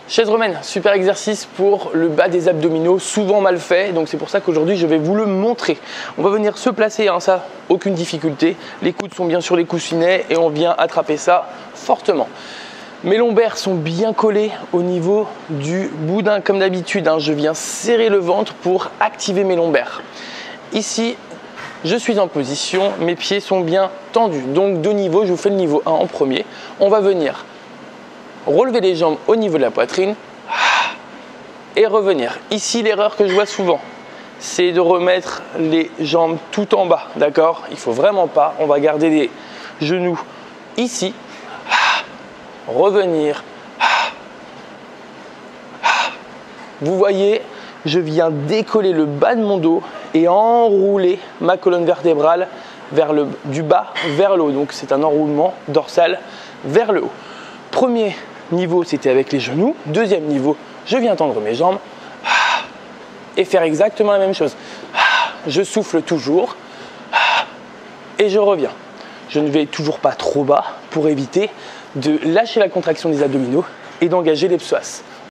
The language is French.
Chaise romaine, super exercice pour le bas des abdominaux, souvent mal fait, donc c'est pour ça qu'aujourd'hui je vais vous le montrer. On va venir se placer, hein, ça, aucune difficulté. Les coudes sont bien sur les coussinets et on vient attraper ça fortement. Mes lombaires sont bien collés au niveau du boudin comme d'habitude, hein, je viens serrer le ventre pour activer mes lombaires. Ici, je suis en position, mes pieds sont bien tendus, donc deux niveaux, je vous fais le niveau 1 en premier. On va venir relever les jambes au niveau de la poitrine et revenir. Ici, l'erreur que je vois souvent, c'est de remettre les jambes tout en bas, d'accord? Il ne faut vraiment pas, on va garder les genoux ici, revenir. Vous voyez, je viens décoller le bas de mon dos et enrouler ma colonne vertébrale du bas vers le haut. Donc c'est un enroulement dorsal vers le haut. Premier niveau, c'était avec les genoux. Deuxième niveau, je viens tendre mes jambes et faire exactement la même chose. Je souffle toujours et je reviens. Je ne vais toujours pas trop bas pour éviter de lâcher la contraction des abdominaux et d'engager les psoas.